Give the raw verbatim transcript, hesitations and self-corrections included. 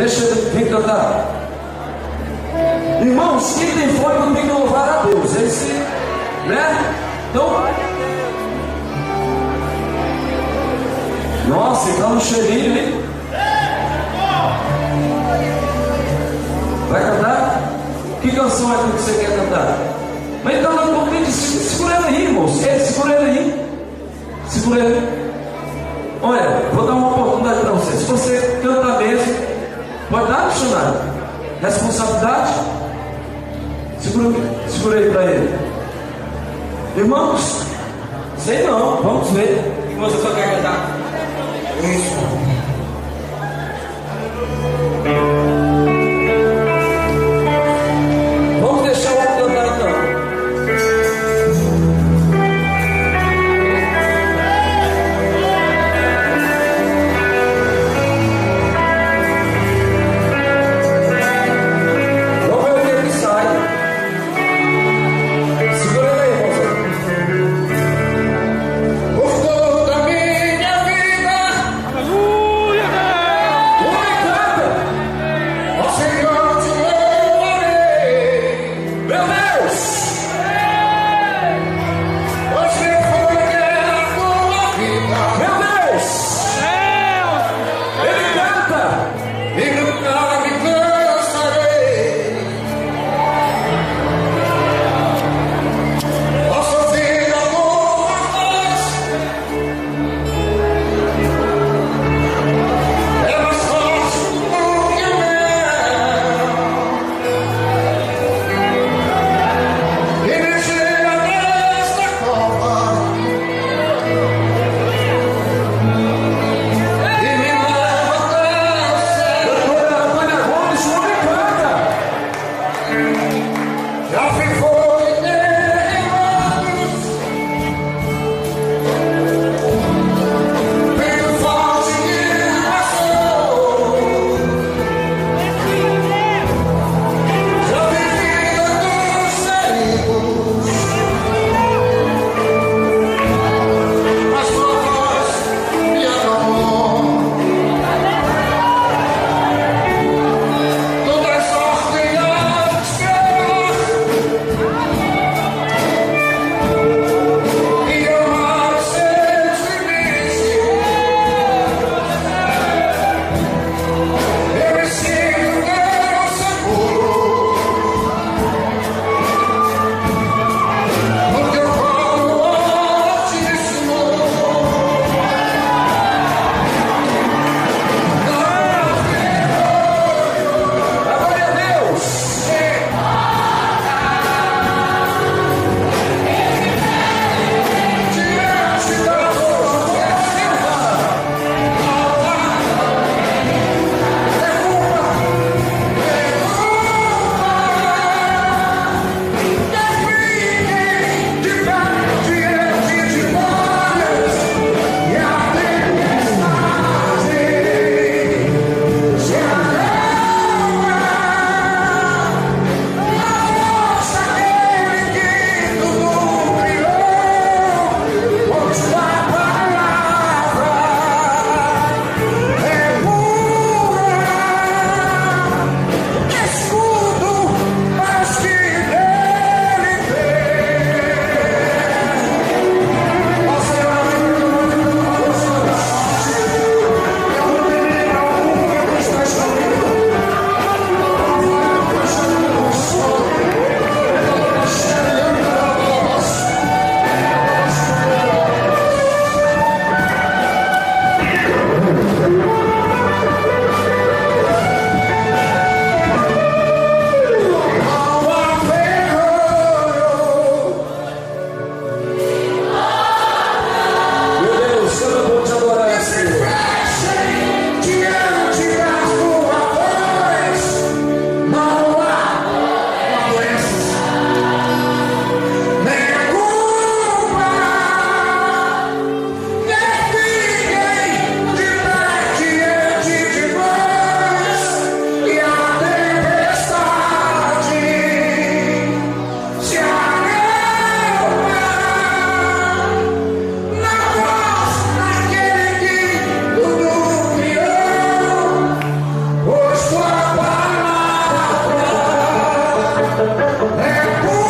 Deixa ele vir cantar. Irmãos, quem tem fome tem que louvar a Deus. Esse, né? Então, nossa, tá no cheirinho, hein? Vai cantar? Que canção é que você quer cantar? Mas então não convite, segura ele aí, irmãos. Ei, segura ele aí. Segura ele. Olha, vou dar uma oportunidade para você. Se você canta mesmo, pode dar, missionário. Responsabilidade. Segura, segura aí para ele. Irmãos, sei não, vamos ver. O que você só quer cantar? Isso. Aleluia! É por